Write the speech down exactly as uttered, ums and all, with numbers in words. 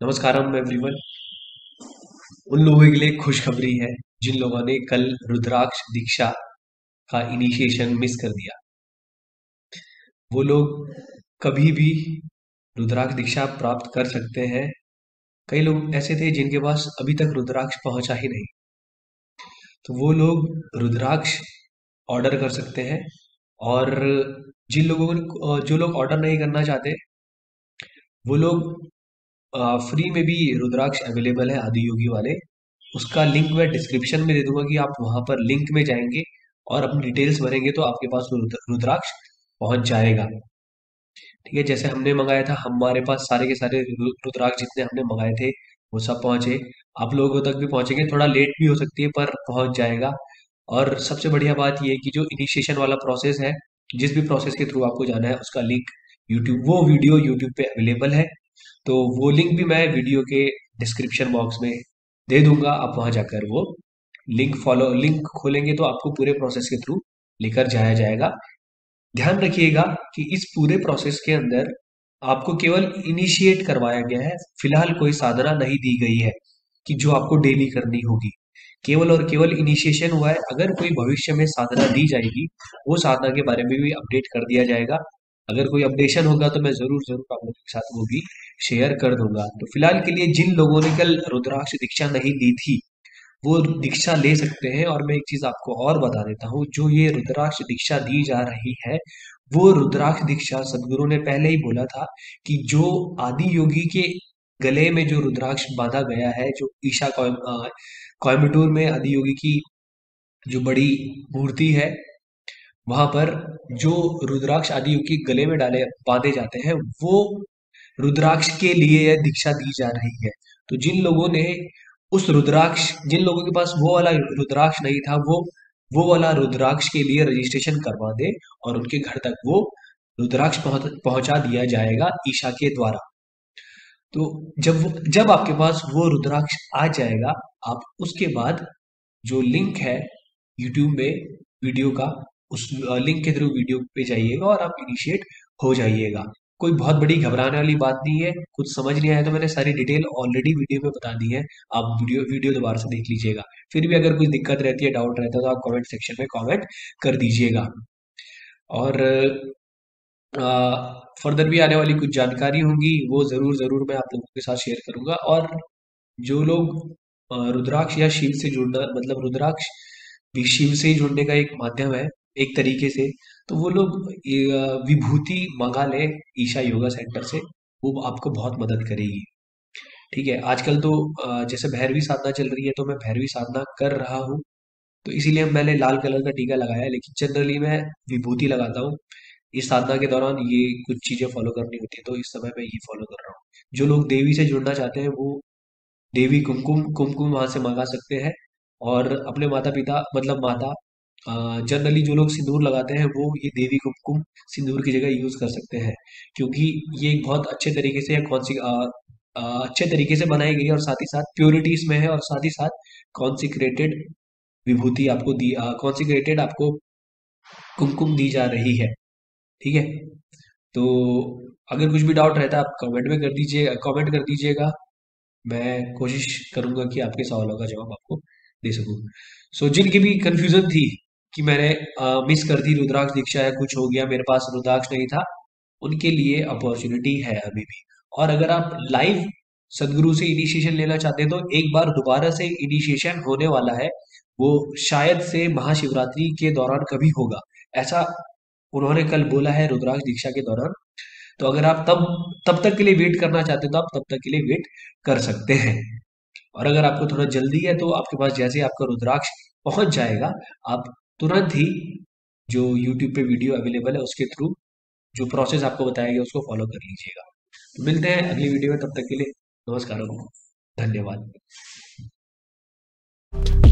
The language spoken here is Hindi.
नमस्कारम एवरीवन। उन लोगों के लिए खुशखबरी है जिन लोगों ने कल रुद्राक्ष दीक्षा का इनिशिएशन मिस कर दिया। वो लोग कभी भी रुद्राक्ष दीक्षा प्राप्त कर सकते हैं। कई लोग ऐसे थे जिनके पास अभी तक रुद्राक्ष पहुंचा ही नहीं, तो वो लोग रुद्राक्ष ऑर्डर कर सकते हैं। और जिन लोगों को जो लोग ऑर्डर नहीं करना चाहते, वो लोग फ्री में भी रुद्राक्ष अवेलेबल है आदि योगी वाले। उसका लिंक मैं डिस्क्रिप्शन में दे दूंगा कि आप वहां पर लिंक में जाएंगे और अपनी डिटेल्स भरेंगे तो आपके पास वो रुद्र- रुद्राक्ष पहुंच जाएगा। ठीक है, जैसे हमने मंगाया था, हमारे पास सारे के सारे रु- रुद्राक्ष जितने हमने मंगाए थे वो सब पहुंचे। आप लोगों तक भी पहुंचेंगे, थोड़ा लेट भी हो सकती है पर पहुंच जाएगा। और सबसे बढ़िया बात यह है कि जो इनिशिएशन वाला प्रोसेस है, जिस भी प्रोसेस के थ्रू आपको जाना है, उसका लिंक यूट्यूब वो वीडियो यूट्यूब पे अवेलेबल है। तो वो लिंक भी मैं वीडियो के डिस्क्रिप्शन बॉक्स में दे दूंगा। आप वहां जाकर वो लिंक फॉलो लिंक खोलेंगे तो आपको पूरे प्रोसेस के थ्रू लेकर जाया जाएगा। ध्यान रखिएगा कि इस पूरे प्रोसेस के अंदर आपको केवल इनिशिएट करवाया गया है, फिलहाल कोई साधना नहीं दी गई है कि जो आपको डेली करनी होगी। केवल और केवल इनिशिएशन हुआ है। अगर कोई भविष्य में साधना दी जाएगी, वो साधना के बारे में भी अपडेट कर दिया जाएगा। अगर कोई अपडेशन होगा तो मैं जरूर जरूर आप लोगों के साथ वो भी शेयर कर दूंगा। तो फिलहाल के लिए जिन लोगों ने कल रुद्राक्ष दीक्षा नहीं ली थी, वो दीक्षा ले सकते हैं। और मैं एक चीज आपको और बता देता हूँ, जो ये रुद्राक्ष दीक्षा दी जा रही है, वो रुद्राक्ष दीक्षा सदगुरु ने पहले ही बोला था कि जो आदि योगी के गले में जो रुद्राक्ष बांधा गया है, जो ईशा कोयम अ, कोयम्बटूर में आदि योगी की जो बड़ी मूर्ति है, वहां पर जो रुद्राक्ष आदि योगी के गले में डाले बांधे जाते हैं, वो रुद्राक्ष के लिए यह दीक्षा दी जा रही है। तो जिन लोगों ने उस रुद्राक्ष जिन लोगों के पास वो वाला रुद्राक्ष नहीं था, वो वो वाला रुद्राक्ष के लिए रजिस्ट्रेशन करवा दे और उनके घर तक वो रुद्राक्ष पहुंच पहुंचा दिया जाएगा ईशा के द्वारा। तो जब वो जब आपके पास वो रुद्राक्ष आ जाएगा, आप उसके बाद जो लिंक है यूट्यूब में वीडियो का, उस लिंक के थ्रू वीडियो पे जाइएगा और आप इनिशिएट हो जाइएगा। कोई बहुत बड़ी घबराने वाली बात नहीं है। कुछ समझ नहीं आया तो मैंने सारी डिटेल ऑलरेडी वीडियो में बता दी है। आप वीडियो वीडियो दोबारा से देख लीजिएगा। फिर भी अगर कुछ दिक्कत रहती है, डाउट रहता है, तो आप कमेंट सेक्शन में कमेंट कर दीजिएगा। और फर्दर भी आने वाली कुछ जानकारी होंगी, वो जरूर जरूर मैं आप लोगों के साथ शेयर करूंगा। और जो लोग अ, रुद्राक्ष या शिव से जुड़ना, मतलब रुद्राक्ष भी शिव से ही जुड़ने का एक माध्यम है एक तरीके से, तो वो लोग ये, अ, विभूति मंगा ले ईशा योगा सेंटर से। वो आपको बहुत मदद करेगी। ठीक है, आजकल तो अ, जैसे भैरवी साधना चल रही है, तो मैं भैरवी साधना कर रहा हूँ, तो इसीलिए मैंने लाल कलर का टीका लगाया है। लेकिन जनरली मैं विभूति लगाता हूँ। इस साधना के दौरान ये कुछ चीजें फॉलो करनी होती है, तो इस समय मैं ये फॉलो कर रहा हूँ। जो लोग देवी से जुड़ना चाहते हैं, वो देवी कुमकुम कुमकुम वहां से मंगा सकते हैं। और अपने माता पिता, मतलब माता, जनरली जो लोग सिंदूर लगाते हैं, वो ये देवी कुमकुम सिंदूर की जगह यूज कर सकते हैं। क्योंकि ये एक बहुत अच्छे तरीके से कौन सी अच्छे तरीके से बनाई गई है, और साथ ही साथ प्योरिटीज में है, और साथ ही साथ कॉन्सिक्रेटेड विभूति आपको दी कॉन्सिक्रेटेड आपको कुमकुम दी जा रही है। ठीक है, तो अगर कुछ भी डाउट रहता है, आप कमेंट में कर दीजिए कमेंट कर दीजिएगा। मैं कोशिश करूंगा कि आपके सवालों का जवाब आपको दे सकूं। सो जिनकी भी कंफ्यूजन थी कि मैंने मिस कर दी रुद्राक्ष दीक्षा, या कुछ हो गया, मेरे पास रुद्राक्ष नहीं था, उनके लिए अपॉर्चुनिटी है अभी भी। और अगर आप लाइव सदगुरु से इनिशिएशन लेना चाहते हैं, तो एक बार दोबारा से इनिशिएशन होने वाला है। वो शायद से महाशिवरात्रि के दौरान कभी होगा, ऐसा उन्होंने कल बोला है रुद्राक्ष दीक्षा के दौरान। तो अगर आप तब तब तक के लिए वेट करना चाहते हैं, तो आप तब तक के लिए वेट कर सकते हैं। और अगर आपको थोड़ा जल्दी है, तो आपके पास जैसे ही आपका रुद्राक्ष पहुंच जाएगा, आप तुरंत ही जो यूट्यूब पे वीडियो अवेलेबल है उसके थ्रू जो प्रोसेस आपको बताया गया उसको फॉलो कर लीजिएगा। तो मिलते हैं अगली वीडियो में, तब तक के लिए नमस्कार, धन्यवाद।